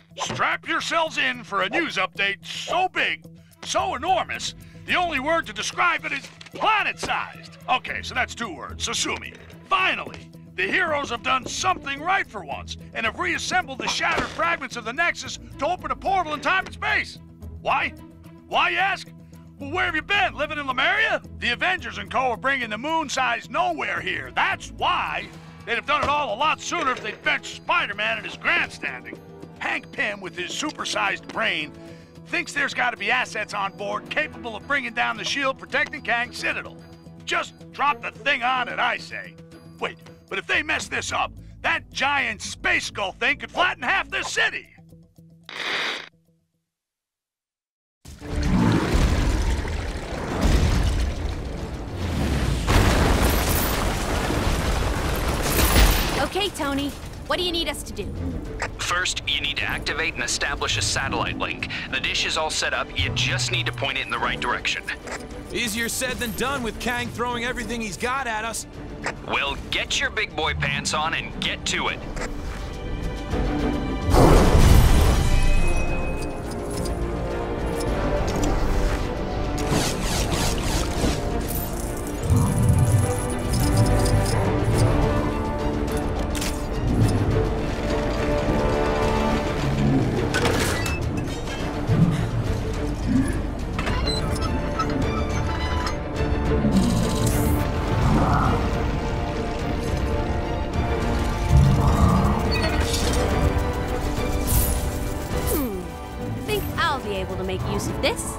Strap yourselves in for a news update so big, so enormous, the only word to describe it is planet-sized. Okay, so that's 2 words, Sasumi. Finally, the heroes have done something right for once and have reassembled the shattered fragments of the Nexus to open a portal in time and space. Why? Why, you ask? Well, where have you been? Living in Lemuria? The Avengers and co. are bringing the moon-sized nowhere here. That's why. They'd have done it all a lot sooner if they'd benched Spider-Man and his grandstanding. Hank Pym, with his supersized brain, thinks there's got to be assets on board capable of bringing down the shield protecting Kang's Citadel. Just drop the thing on it, I say. Wait, but if they mess this up, that giant space skull thing could flatten half this city! Okay, Tony. What do you need us to do? First, you need to activate and establish a satellite link. The dish is all set up, you just need to point it in the right direction. Easier said than done with Kang throwing everything he's got at us. Well, get your big boy pants on and get to it. Able to make use of this.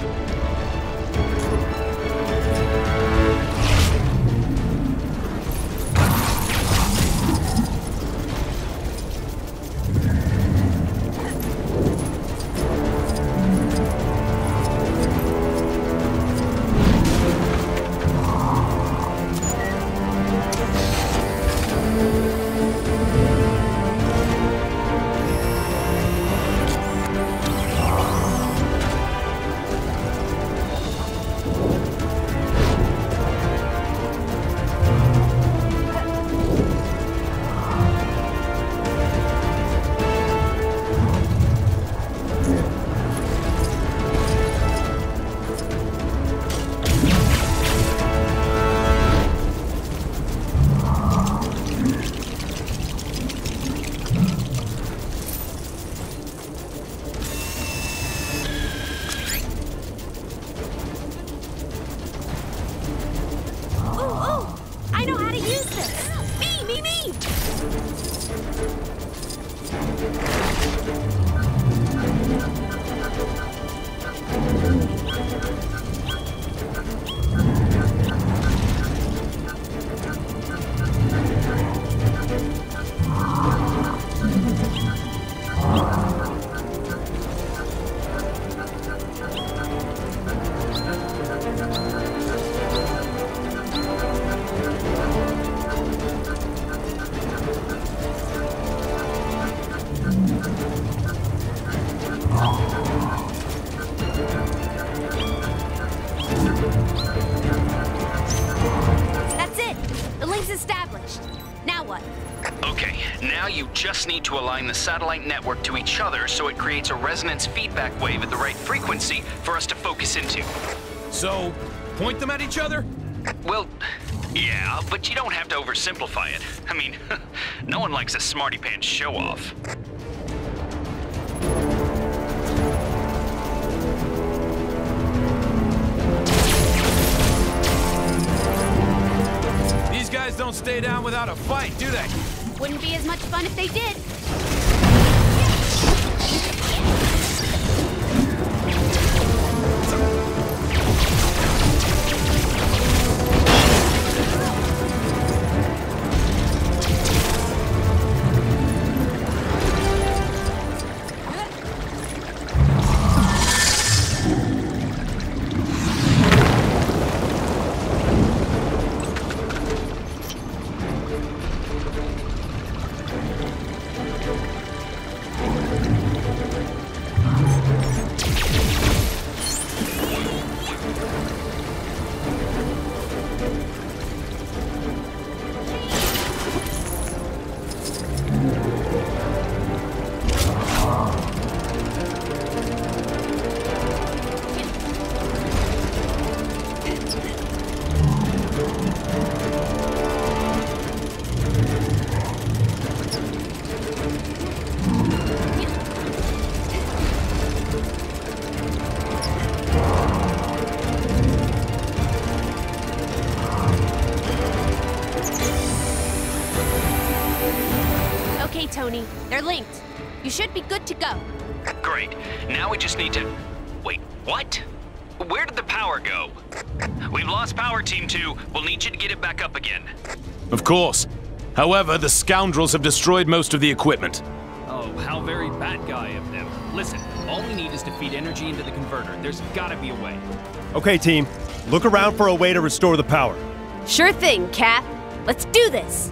Now you just need to align the satellite network to each other so it creates a resonance feedback wave at the right frequency for us to focus into. So, point them at each other? Well, yeah, but you don't have to oversimplify it. I mean, no one likes a smarty pants show-off. These guys don't stay down without a fight, do they? Wouldn't be as much fun if they did. Okay, Tony. They're linked. You should be good to go. Great. Now we just need to... Wait, what? Where did the power go? We've lost power, Team 2. We'll need you to get it back up again. Of course. However, the scoundrels have destroyed most of the equipment. Oh, how very bad guy of them. Listen, all we need is to feed energy into the converter. There's gotta be a way. Okay, team. Look around for a way to restore the power. Sure thing, Cap. Let's do this!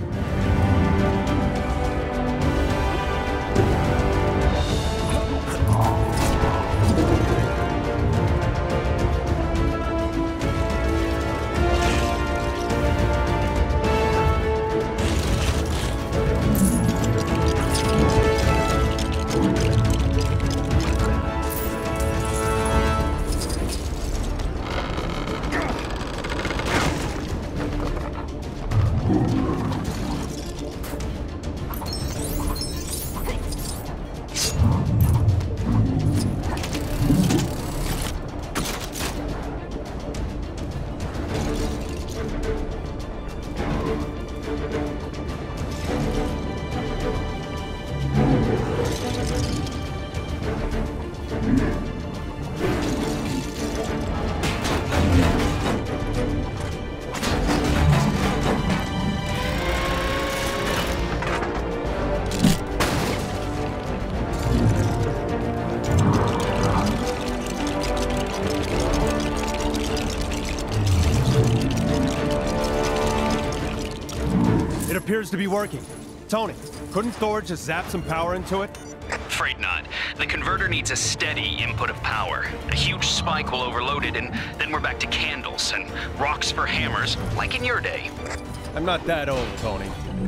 It appears to be working. Tony, couldn't Thor just zap some power into it? Afraid not. The converter needs a steady input of power. A huge spike will overload it, and then we're back to candles and rocks for hammers, like in your day. I'm not that old, Tony.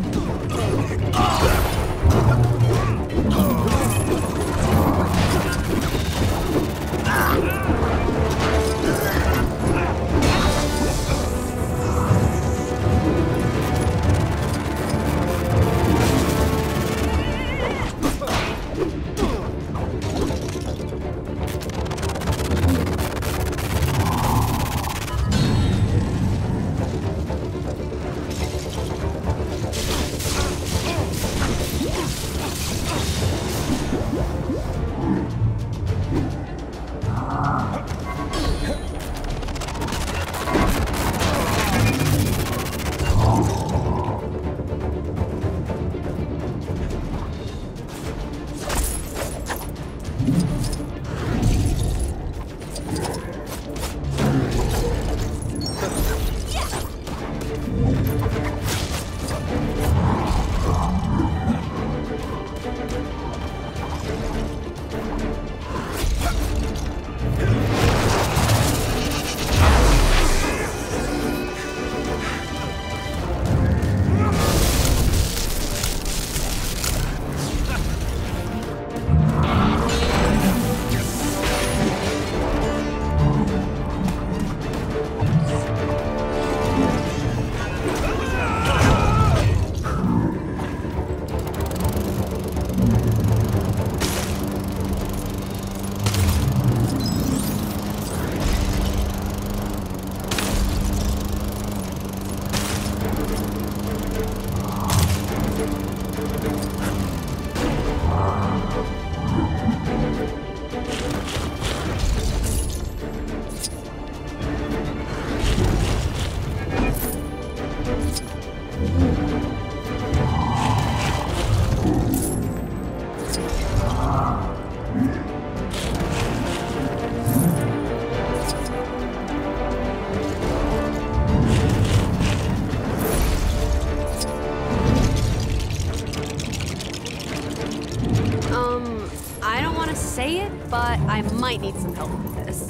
I don't want to say it, but I might need some help with this.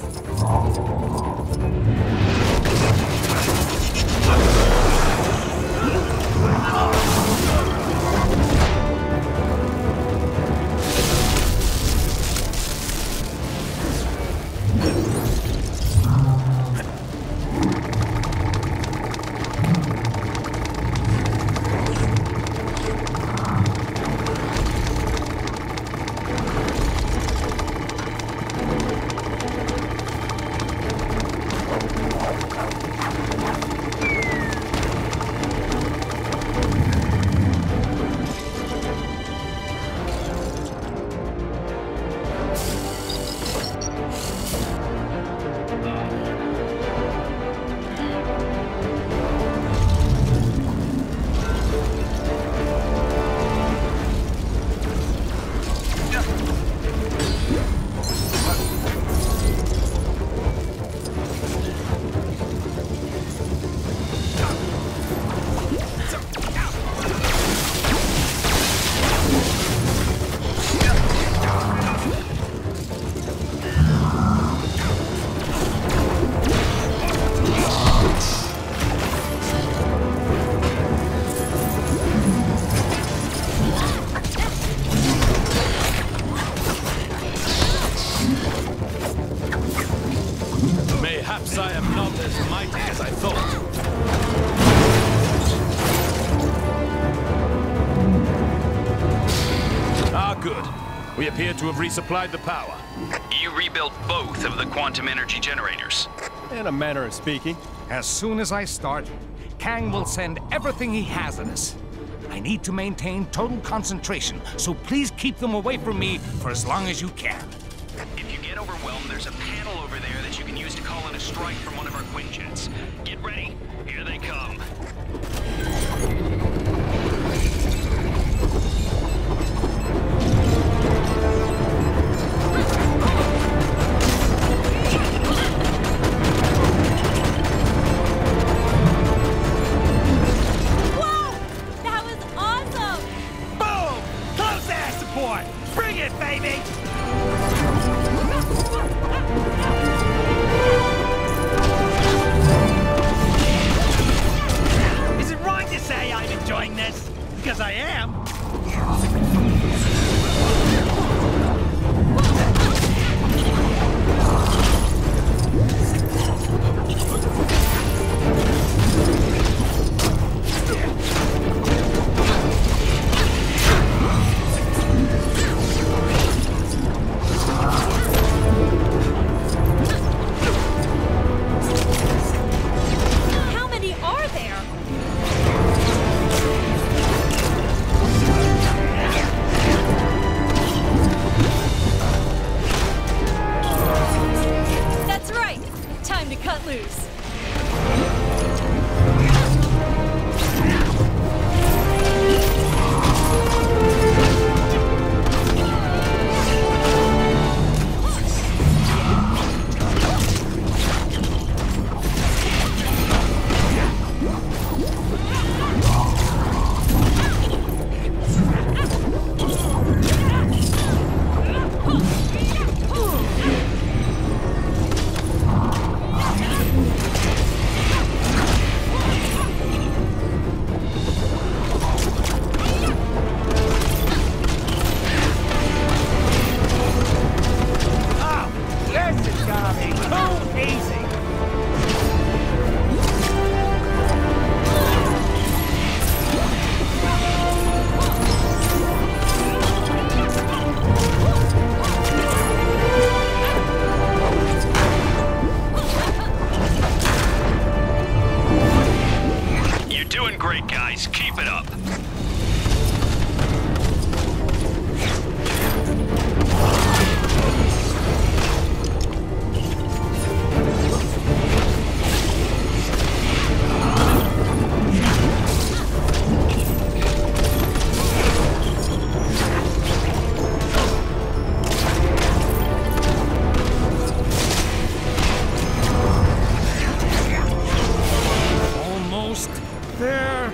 good. We appear to have resupplied the power. You rebuilt both of the quantum energy generators. In a manner of speaking. As soon as I start, Kang will send everything he has at us. I need to maintain total concentration, so please keep them away from me for as long as you can. If you get overwhelmed, there's a panel over there that you can use to call in a strike from one of our Quinjets. Get ready. Here they come. Bring it, baby! Is it wrong to say I'm enjoying this? Because I am. Keep it up. Almost there.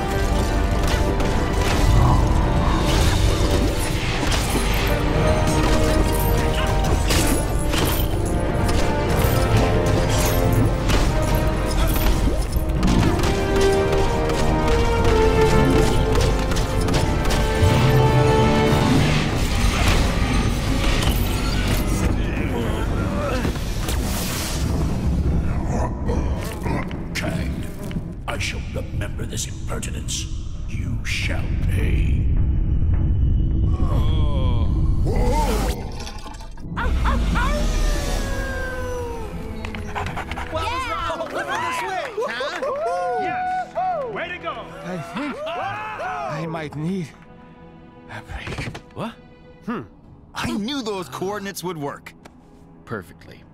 I shall remember this impertinence. You shall pay. Yes! Way to go! I think I might need a break. What? I knew those coordinates would work. Perfectly.